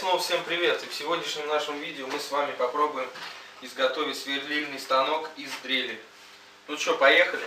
снова всем привет! И в сегодняшнем нашем видео мы с вами попробуем изготовить сверлильный станок из дрели. Ну что, поехали!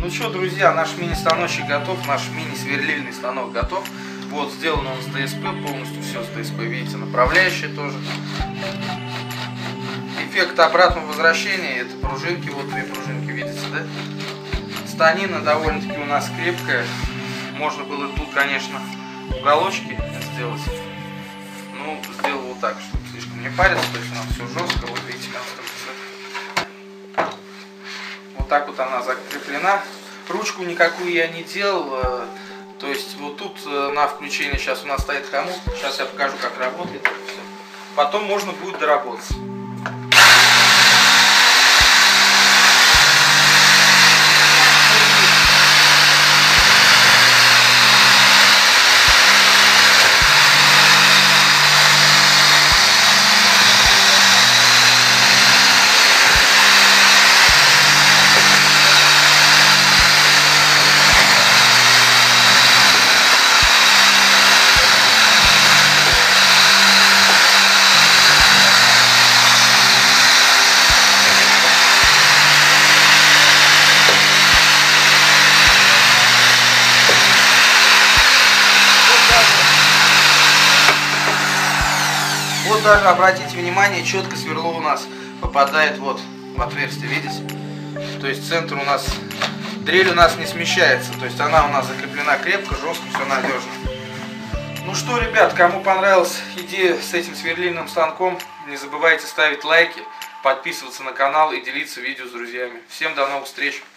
Ну что, друзья, наш мини-станочек готов, наш мини-сверлильный станок готов. Вот, сделан он с ДСП, полностью все с ДСП, видите, направляющие тоже. Эффект обратного возвращения, это пружинки, вот две пружинки, видите, да? Станина довольно-таки у нас крепкая. Можно было тут, конечно, уголочки сделать. Ну, сделал вот так, чтобы слишком не париться, то есть она все жестко, вот видите, конструкция. Вот так вот она закреплена. Ручку никакую я не делал. То есть вот тут на включение сейчас у нас стоит хомут. Сейчас я покажу, как работает. Потом можно будет доработать. Вот даже обратите внимание, четко сверло у нас попадает вот в отверстие, видите? То есть центр у нас, дрель у нас не смещается, то есть она у нас закреплена крепко, жестко, все надежно. Ну что, ребят, кому понравилась идея с этим сверлильным станком, не забывайте ставить лайки, подписываться на канал и делиться видео с друзьями. Всем до новых встреч!